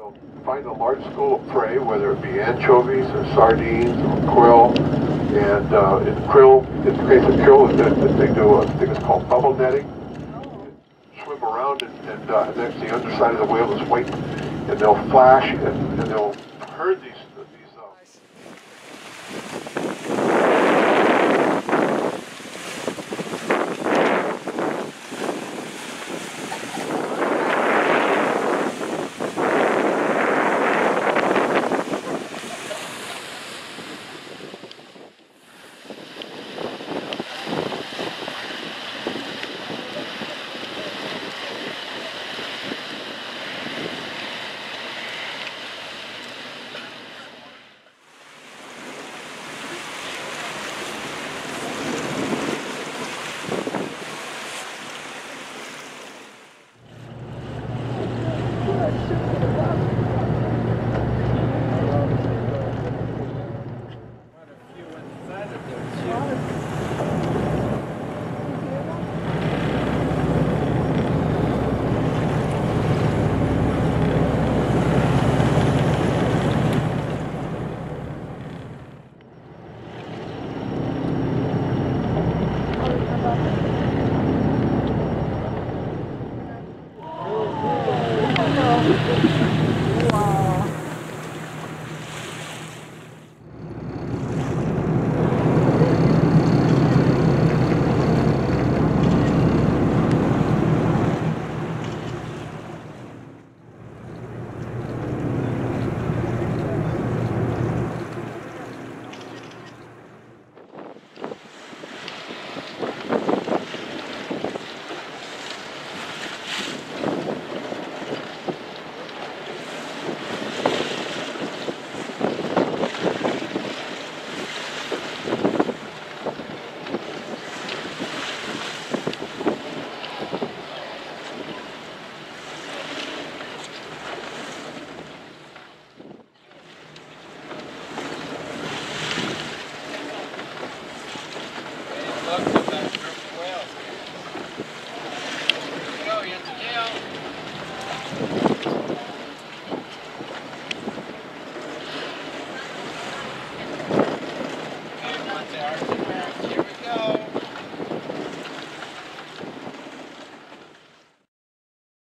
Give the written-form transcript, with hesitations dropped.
They'll find a large school of prey, whether it be anchovies or sardines or krill. And in krill, in the case of krill, they do a thing that's called bubble netting. Swim around and next the underside of the whale is white, and they'll flash and they'll herd these.